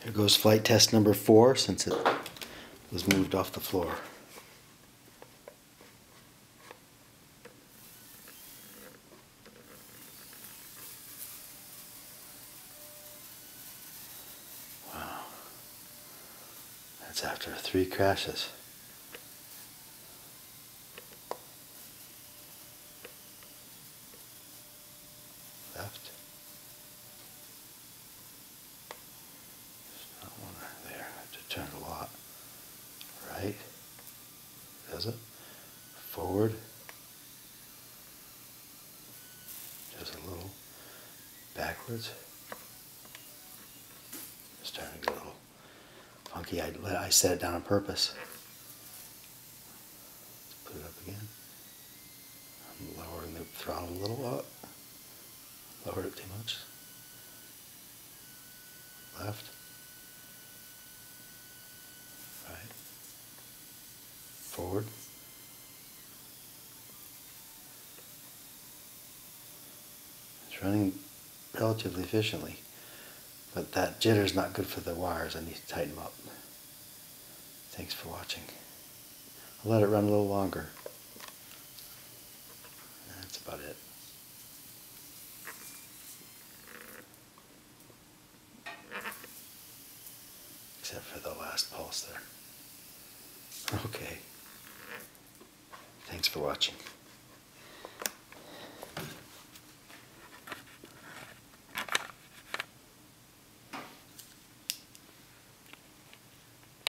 Here goes flight test number 4 since it was moved off the floor. Wow. That's after 3 crashes. Left. There's not one there. I have to turn a lot. Right. Does it? Forward. Just a little. Backwards. It's starting to get a little funky. I set it down on purpose. Let's put it up again. I'm lowering the throttle a little lot. Lowered it too much. Left. Right. Forward. It's running relatively efficiently, but that jitter is not good for the wires. I need to tighten them up. Thanks for watching. I'll let it run a little longer. That's about it. Except for the last pulse there. Okay. Thanks for watching.